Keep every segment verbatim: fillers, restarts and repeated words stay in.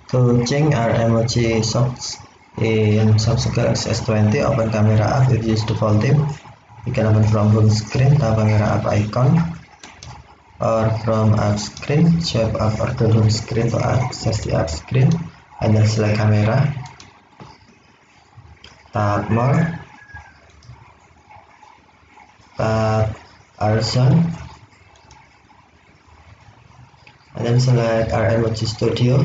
To change Ar Emoji Socks in Samsung Galaxy S twenty, open camera app. If you use default theme, you can open from home screen, tap camera app icon, or from app screen, swipe up or to home screen to access the app screen, and then select camera, tap more, tap Ar Zone, and then select Ar Emoji Studio.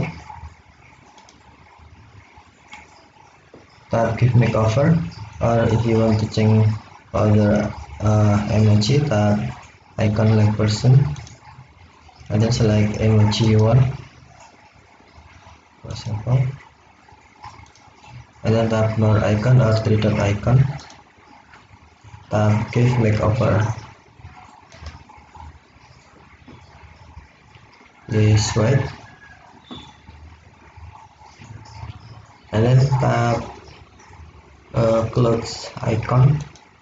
Tap give makeover, or if you want to change other uh, emoji, tap icon like person, and then select emoji you want, for example, and then tap more icon or three dot icon, tap give makeover. This white, and then tap uh, clothes icon,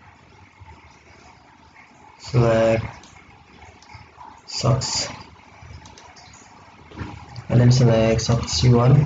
select socks, and then select socks you want,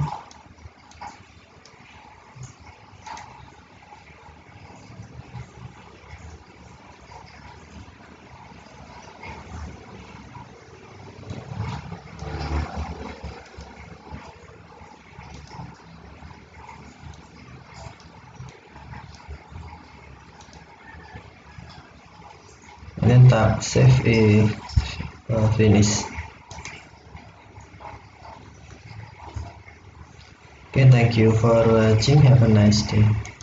and then tap save if uh, finish. Okay, thank you for watching. Have a nice day.